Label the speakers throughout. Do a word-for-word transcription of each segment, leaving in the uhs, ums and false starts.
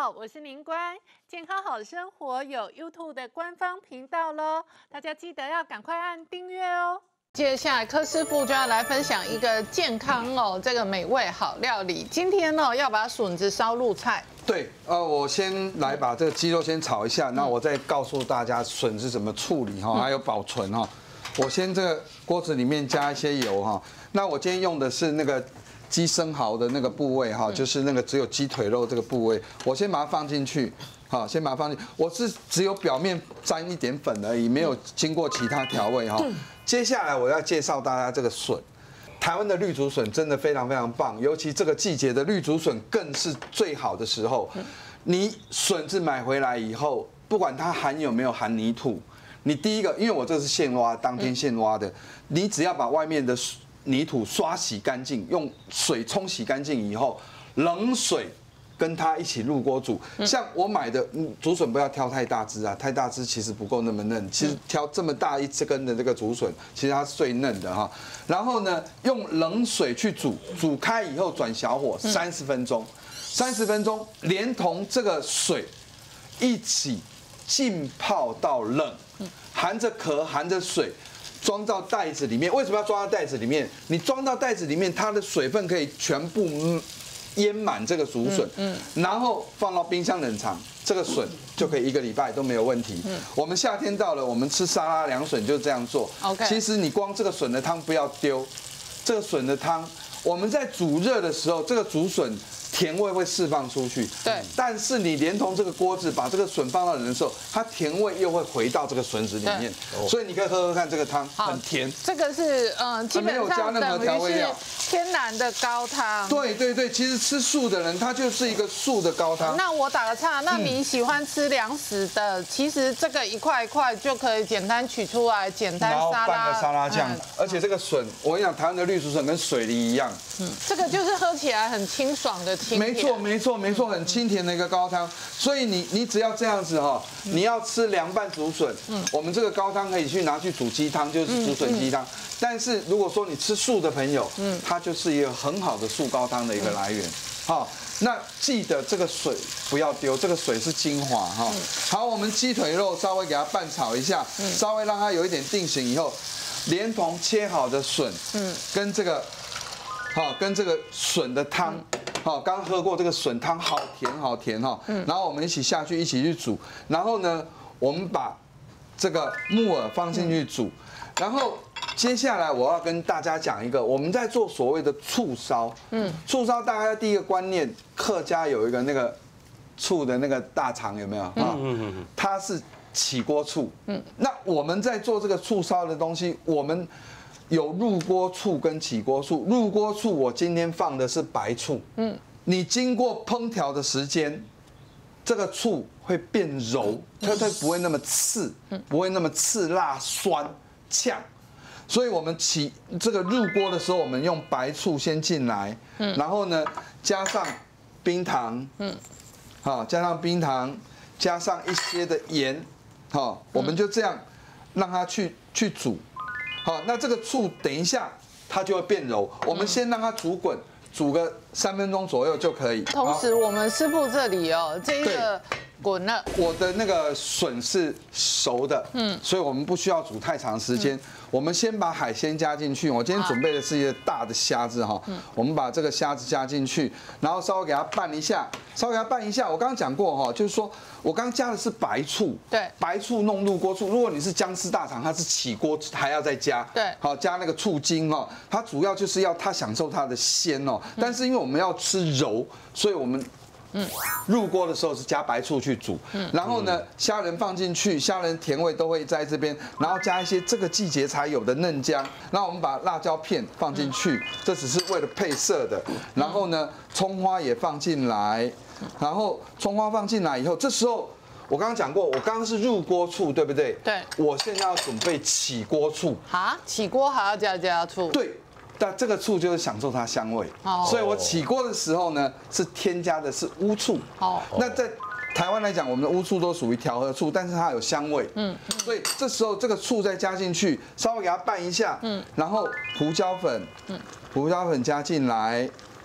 Speaker 1: 好，我是宁官，健康好生活有 YouTube 的官方频道喽，大家记得要赶快按订阅哦。接下来柯师傅就要来分享一个健康哦，这个美味好料理。今天哦要把笋子烧入菜。
Speaker 2: 对，呃，我先来把这个鸡肉先炒一下，那我再告诉大家笋是怎么处理哈，还有保存哈。我先这个锅子里面加一些油哈，那我今天用的是那个鸡生蚝的那个部位哈，就是那个只有鸡腿肉这个部位，我先把它放进去。好，先把它放进。我是只有表面沾一点粉而已，没有经过其他调味哈。接下来我要介绍大家这个笋，台湾的绿竹笋真的非常非常棒，尤其这个季节的绿竹笋更是最好的时候。你笋子买回来以后，不管它含有没有含泥土，你第一个，因为我这是现挖，当天现挖的，你只要把外面的泥土刷洗干净，用水冲洗干净以后，冷水跟它一起入锅煮。像我买的竹笋不要挑太大只啊，太大只其实不够那么嫩。其实挑这么大一根的这个竹笋，其实它是最嫩的哈。然后呢，用冷水去煮，煮开以后转小火三十分钟，三十分钟连同这个水一起浸泡到冷，含着壳含着水。装到袋子里面，为什么要装到袋子里面？你装到袋子里面，它的水分可以全部淹满这个竹笋，嗯，然后放到冰箱冷藏，这个笋就可以一个礼拜都没有问题。嗯，我们夏天到了，我们吃沙拉凉笋就这样做。OK， 其实你光这个笋的汤不要丢，这个笋的汤我们在煮热的时候，这个竹笋甜味会释放出去。对，但是你连同这个锅子把这个笋放到冷的时候，它甜味又会回到这个笋子里面。所以你可以喝喝看这个汤，很甜。
Speaker 1: 这个是嗯，基本上等于是天然的高汤。对对对，其实吃素的人他就是一个素的高汤。那我打个岔，那你喜欢吃凉食的，其实这个一块一块就可以简单取出来，简单沙拉，
Speaker 2: 拌个沙拉酱。而且这个笋，我跟你讲，台湾的绿竹笋跟水梨一样。
Speaker 1: 嗯，这个就是喝起来很清爽的清甜。
Speaker 2: 没错，没错，没错，很清甜的一个高汤。所以你你只要这样子哈，你要吃凉拌竹笋，嗯，我们这个高汤可以去拿去煮鸡汤，就是竹笋鸡汤。但是如果说你吃素的朋友，嗯，它就是一个很好的素高汤的一个来源。好，那记得这个水不要丢，这个水是精华哈。好，我们鸡腿肉稍微给它拌炒一下，稍微让它有一点定型以后，连同切好的笋，嗯，跟这个。好，跟这个笋的汤，好，刚喝过这个笋汤，好甜好甜哈。然后我们一起下去，一起去煮。然后呢，我们把这个木耳放进去煮。然后接下来我要跟大家讲一个，我们在做所谓的醋烧。嗯，醋烧大家第一个观念，客家有一个那个醋的那个大肠有没有？嗯嗯嗯，它是起锅醋。嗯，那我们在做这个醋烧的东西，我们有入锅醋跟起锅醋。入锅醋我今天放的是白醋，嗯，你经过烹调的时间，这个醋会变柔，它它不会那么刺，不会那么刺辣酸呛。所以我们起这个入锅的时候，我们用白醋先进来，嗯，然后呢加上冰糖，嗯，好，加上冰糖，加上一些的盐，好，我们就这样让它去去煮。好，那这个醋等一下它就会变柔，我们先让它煮滚，煮个三分钟左右就可以。
Speaker 1: 同时，我们师傅这里哦，这一个滚了，
Speaker 2: 我的那个笋是熟的，嗯，所以我们不需要煮太长时间。我们先把海鲜加进去，我今天准备的是一个大的虾子哈，我们把这个虾子加进去，然后稍微给它拌一下，稍微给它拌一下。我刚刚讲过哈，就是说我刚刚加的是白醋，对，白醋弄入锅醋。如果你是姜丝大肠，它是起锅还要再加，对，好加那个醋精哦，它主要就是要它享受它的鲜哦。但是因为我们要吃柔，所以我们嗯，入锅的时候是加白醋去煮，嗯，然后呢，虾仁放进去，虾仁甜味都会在这边，然后加一些这个季节才有的嫩姜，然后我们把辣椒片放进去，这只是为了配色的，然后呢，葱花也放进来，然后葱花放进来以后，这时候我刚刚讲过，我刚刚是入锅醋，对不对？对，我现在要准备起锅醋，
Speaker 1: 啊，起锅还要加加醋？
Speaker 2: 对。但这个醋就是享受它香味，所以我起锅的时候呢，是添加的是乌醋。哦，那在台湾来讲，我们的乌醋都属于调和醋，但是它有香味。嗯，所以这时候这个醋再加进去，稍微给它拌一下。嗯，然后胡椒粉，嗯，胡椒粉加进来，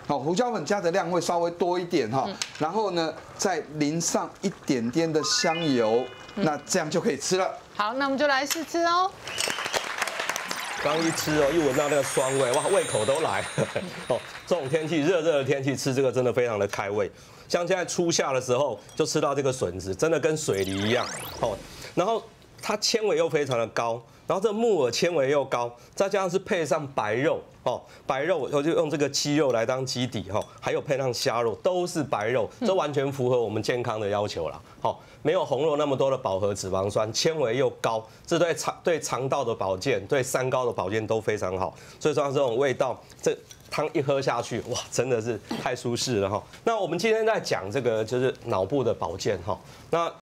Speaker 2: 好，胡椒粉加的量会稍微多一点哈，然后呢，再淋上一点点的香油，那这样就可以吃了。
Speaker 1: 好，那我们就来试吃哦。
Speaker 3: 刚一吃哦，一闻到那个酸味，哇，胃口都来了哦。这种天气，热热的天气吃这个真的非常的开胃。像现在初夏的时候，就吃到这个笋子，真的跟水梨一样哦。然后它纤维又非常的高，然后这木耳纤维又高，再加上是配上白肉哦，白肉我就用这个鸡肉来当基底哈，还有配上虾肉，都是白肉，这完全符合我们健康的要求啦。好，没有红肉那么多的饱和脂肪酸，纤维又高，这对肠对肠道的保健、对三高的保健都非常好。所以说这种味道，这汤一喝下去，哇，真的是太舒适了哈。那我们今天在讲这个就是脑部的保健哈。那